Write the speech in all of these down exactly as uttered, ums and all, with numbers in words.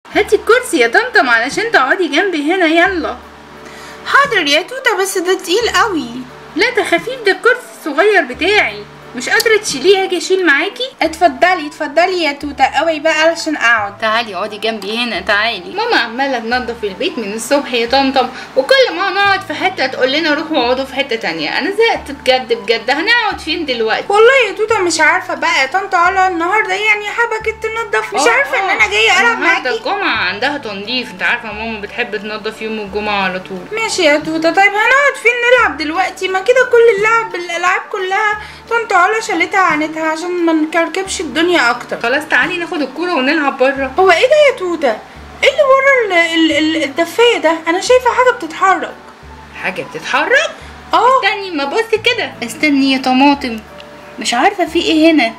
هاتي الكرسي يا طمطم علشان تقعدي جنبي هنا. يلا. حاضر يا توته، بس ده تقيل قوي. لا ده خفيف، ده الكرسي الصغير بتاعي. مش قادره تشيليه؟ اجي اشيل معاكي؟ اتفضلي اتفضلي يا توته، قوي بقى علشان اقعد. تعالي اقعدي جنبي هنا، تعالي. ماما عماله تنظف البيت من الصبح يا طمطم، وكل ما نقعد في حته تقول لنا روحوا اقعدوا في حته تانية. انا زهقت بجد بجد. هنقعد فين دلوقتي؟ والله يا توته مش عارفه بقى يا طنط علا، النهارده يعني حبكت تنظف. مش عارفه ان انا جايه العب معاكي. النهارده الجمعه عندها تنظيف، انت عارفه ماما بتحب تنظف يوم الجمعه على طول. ماشي يا توته. طيب هنقعد فين نلعب دلوقتي؟ ما كده كل اللعب الالعاب كلها طنط علا شالتها عنتها عشان ما نكركبش الدنيا اكتر. خلاص تعالي ناخد الكوره ونلعب بره. هو ايه ده يا توته؟ ايه اللي ورا ال ال الدفايه ده؟ انا شايفه حاجه بتتحرك. حاجه بتتحرك؟ اه استني ما بصي كده. استني يا طماطم، مش عارفه في ايه هنا.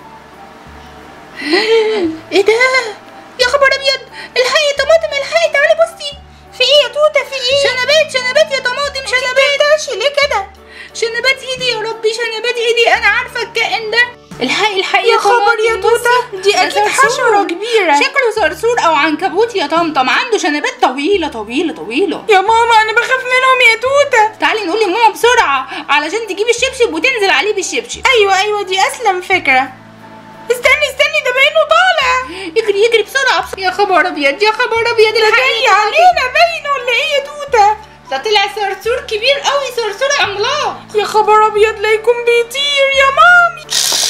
ايه ده يا خبر ابيض؟ الحقي يا طماطم الحقي، تعالي بصي. في ايه يا توته؟ في ايه؟ شنبات شنبات يا طماطم، شنبات. ليه كده؟ شنبات ايدي يا ربي، شنبات ايدي. انا عارفه الكائن ده. الحقي الحقي يا خبر يا توته، دي اكيد حشره كبيره. شكله صرصور او عنكبوت يا طمطم، عنده شنبات طويله طويله طويله. يا ماما انا بخاف منهم يا توته. تعالي نقول لماما بسرعه علشان تجيب الشبشب وتنزل عليه بالشبشب. ايوه ايوه دي اسلم فكره. استني استني ده باينه طالع. يجري يجري بسرعه بسرعه. يا خبر ابيض يا خبر ابيض، ده جاي علينا باينه ولا ايه يا توته؟ ده طلع صرصور كبير قوي، صرصور عملاق. يا خبر ابيض لا يكون بيطير يا مامي.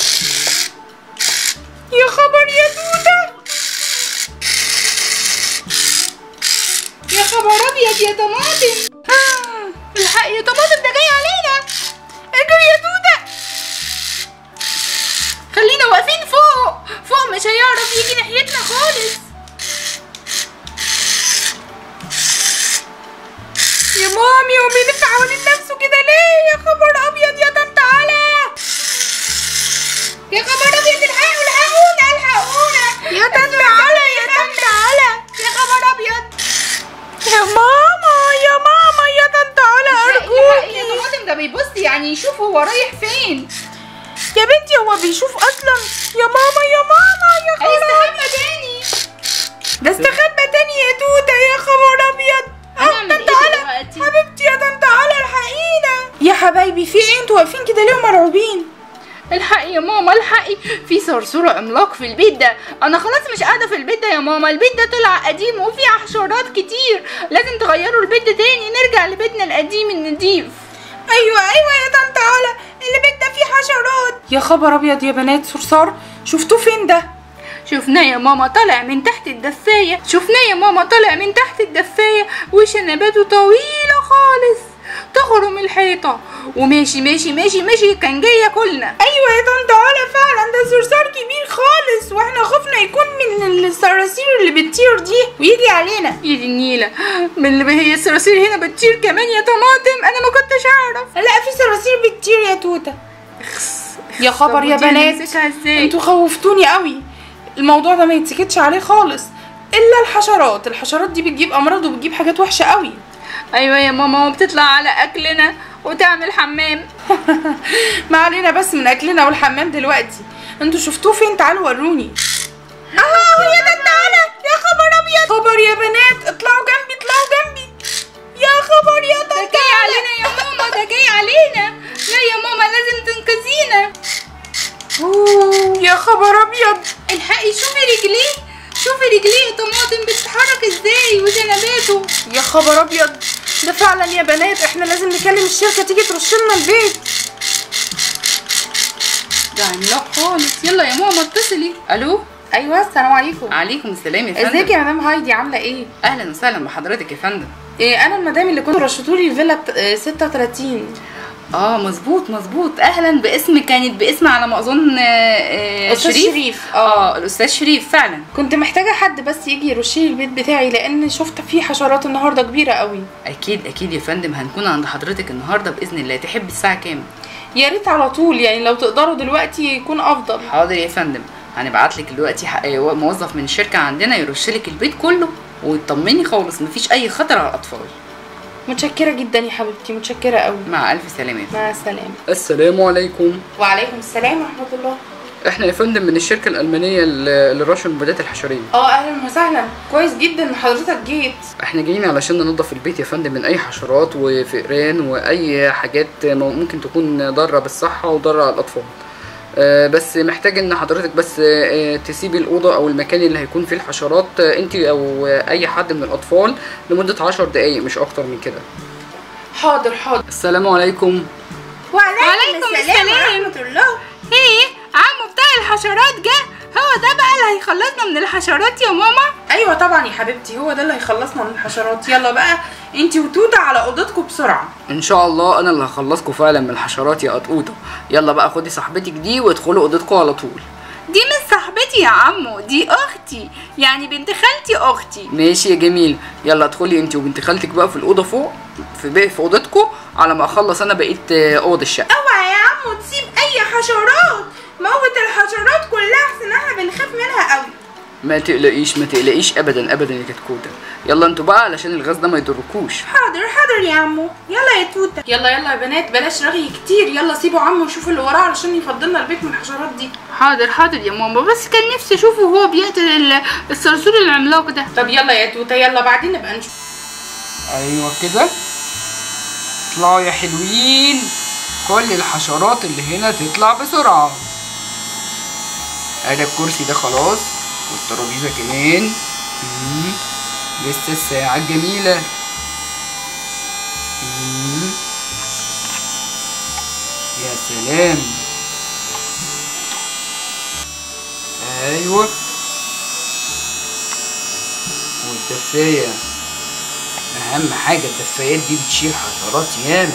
يا خبر يا توته. يا خبر ابيض يا طماطم. الحق يا طماطم ده جاي علينا. اجري يا توته. خلينا واقفين فوق فوق، مش هيعرف يجي ناحيتنا خالص. يا مامي هو بيلف حوالين نفسه كده ليه؟ يا خبر ابيض يا طنط علا. يا خبر ابيض الحقوا الحقونا الحقونا يا طنط علا يا طنط علا. يا خبر ابيض يا ماما يا ماما يا طنط علا ارجوكي. يا طماطم ده بيبص يعني يشوف هو رايح فين. يا بنتي هو بيشوف اصلا. يا ماما يا ماما يا خبر. هيستخبى تاني. ده استخبى تاني يا توته. يا خبر ابيض. اه طنط علا حبيبتي يا طنط علا الحقينا. يا حبايبي في ايه؟ انتوا واقفين كده ليه مرعوبين؟ الحقي يا ماما الحقي، في صرصور عملاق في البيت ده. انا خلاص مش قاعده في البيت ده يا ماما، البيت ده طلع قديم وفيه حشرات كتير، لازم تغيروا البيت ده تاني نرجع لبيتنا القديم النضيف. ايوه ايوه يا طنط علا البيت ده فيه حشرات. يا خبر ابيض يا بنات، صرصار شفتوه فين ده؟ شفناه يا ماما طالع من تحت الدفايه، شفناه يا ماما طالع من تحت الدفايه وشنباته طويله خالص تخرم الحيطه وماشي ماشي ماشي ماشي كان جاي ياكلنا. ايوه يا طنط علا فعلا ده صرصار كبير خالص، واحنا خفنا يكون من الصراصير اللي بتطير دي ويجي علينا. يا دي النيله، من اللي هي الصراصير هنا بتطير كمان يا طماطم؟ انا ما كنتش اعرف. لا في صراصير بتطير يا توته. يا خبر يا بنات انتوا خوفتوني قوي. الموضوع ده ما يتسكتش عليه خالص، الا الحشرات. الحشرات دي بتجيب امراض وبتجيب حاجات وحشه قوي. ايوه يا ماما وبتطلع على اكلنا وتعمل حمام. ما علينا بس من اكلنا والحمام دلوقتي. انتوا شفتوه فين؟ تعالوا وروني. اهو يا طنط علا. يا خبر ابيض. خبر يا بنات اطلعوا جنبي اطلعوا جنبي. يا خبر يا طنط علا. ده جاي علينا يا ماما، ده جاي علينا. لا يا ماما لازم تنقذينا. اوه يا خبر ابيض. الحقي شوفي رجليه، شوفي رجليه يا طماطم بتتحرك ازاي وجنباته. يا خبر ابيض ده فعلا يا بنات احنا لازم نكلم الشركه تيجي ترش لنا البيت. ده عملاق خالص. يلا يا ماما اتصلي. الو. ايوه السلام عليكم. عليكم السلام يا فندم. ازيك يا مدام هايدي عامله ايه؟ اهلا وسهلا بحضرتك يا فندم. ايه انا المدام اللي كنت رشتولي الفيلا ستة وتلاتين. اه مظبوط مظبوط. اهلا باسم، كانت باسم على ما اظن آه استاذ شريف. شريف. اه الاستاذ شريف فعلا. كنت محتاجه حد بس يجي يرشلي البيت بتاعي لان شفت فيه حشرات النهارده كبيره قوي. اكيد اكيد يا فندم هنكون عند حضرتك النهارده باذن الله. تحب الساعه كام؟ يا ريت على طول يعني لو تقدروا دلوقتي يكون افضل. حاضر يا فندم، هنبعت لك دلوقتي موظف من الشركه عندنا يرشلك البيت كله وتطمني خالص مفيش اي خطر على الاطفال. متشكره جدا يا حبيبتي، متشكره قوي. مع الف سلامه. مع السلامه. السلام عليكم. وعليكم السلام ورحمه الله. احنا يا فندم من الشركه الالمانيه ل- لرش المبيدات الحشريه. اه اهلا وسهلا، كويس جدا ان حضرتك جيت. احنا جايين علشان ننظف البيت يا فندم من اي حشرات وفئران واي حاجات ممكن تكون ضاره بالصحه وضاره على الاطفال. آه بس محتاج ان حضرتك بس آه تسيبي الاوضه او المكان اللي هيكون فيه الحشرات آه انت او آه اي حد من الاطفال لمده عشر دقايق مش اكتر من كده. حاضر حاضر. السلام عليكم. وعليكم السلام ورحمه الله. ايه عمو بتاع الحشرات جه؟ هو ده بقى اللي هيخلصنا من الحشرات يا ماما؟ ايوه طبعا يا حبيبتي، هو ده اللي هيخلصنا من الحشرات. يلا بقى انتي وتوته على اوضتكم بسرعه. ان شاء الله انا اللي هخلصكم فعلا من الحشرات يا قطقوطه. يلا بقى خدي صاحبتك دي وادخلوا اوضتكم على طول. دي مش صاحبتي يا عمو، دي اختي، يعني بنت خالتي اختي. ماشي يا جميل، يلا ادخلي انت وبنت خالتك بقى في الاوضه فوق في بقى في اوضتكم على ما اخلص انا بقيت اوض الشقه. اوعى يا عمو تسيب اي حشرات، موت الحشرات كلها احسن احنا بنخاف منها قوي. ما تقلقيش ما تقلقيش ابدا ابدا يا كتكوته. يلا انتوا بقى علشان الغاز ده ما يضركوش. حاضر حاضر يا عمو. يلا يا توته، يلا يلا يا بنات بلاش رغي كتير. يلا سيبوا عمو وشوفوا اللي وراه علشان يفضلنا البيت من الحشرات دي. حاضر حاضر يا ماما، بس كان نفسي اشوفه وهو بيقتل ال- الصرصور العملاق ده. طب يلا يا توته، يلا بعدين نبقى نشوف. ايوه كده، اطلعوا يا حلوين، كل الحشرات اللي هنا تطلع بسرعه. ادي الكرسي ده خلاص والترابيزه كمان. مم. لسه الساعه الجميله. مم. يا سلام. ايوه، والدفايه اهم حاجه، الدفايات دي بتشيل حشرات ياما.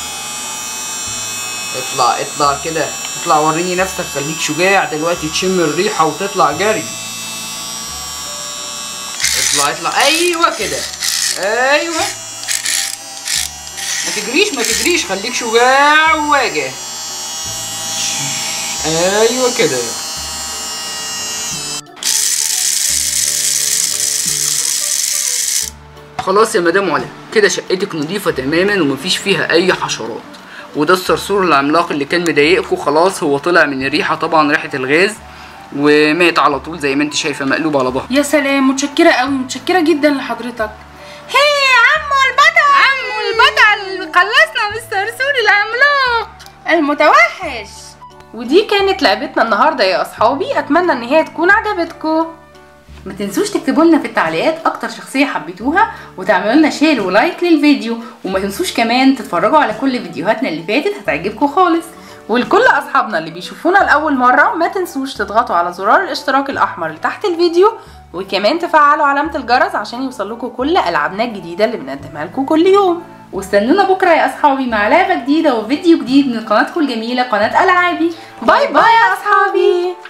اطلع اطلع كده، اطلع وريني نفسك، خليك شجاع دلوقتي تشم الريحه وتطلع جري. اطلع اطلع، ايوه كده، ايوه. ما تجريش ما تجريش، خليك شجاع وواجه. ايوه كده. خلاص يا مدام علا، كده شقتك نظيفه تماما ومفيش فيها اي حشرات. وده الصرصور العملاق اللي كان مضايقكوا خلاص هو طلع من الريحه، طبعا ريحه الغاز، ومات على طول زي ما انت شايفه مقلوب على ظهره. يا سلام، متشكره قوي، متشكره جدا لحضرتك. هي عمو البطل، عمو البطل خلصنا من الصرصور العملاق المتوحش. ودي كانت لعبتنا النهارده يا اصحابي، اتمنى ان هي تكون عجبتكم. ما تنسوش تكتبوا لنا في التعليقات اكتر شخصيه حبيتوها وتعملوا لنا شير ولايك للفيديو، وما تنسوش كمان تتفرجوا على كل فيديوهاتنا اللي فاتت هتعجبكم خالص. ولكل اصحابنا اللي بيشوفونا لاول مره ما تنسوش تضغطوا على زرار الاشتراك الاحمر اللي تحت الفيديو، وكمان تفعلوا علامه الجرس عشان يوصلكم كل العابنا الجديده اللي بنقدمها لكم كل يوم. واستنونا بكره يا اصحابي مع لعبه جديده وفيديو جديد من قناتكم الجميله قناه العابي. باي باي يا اصحابي.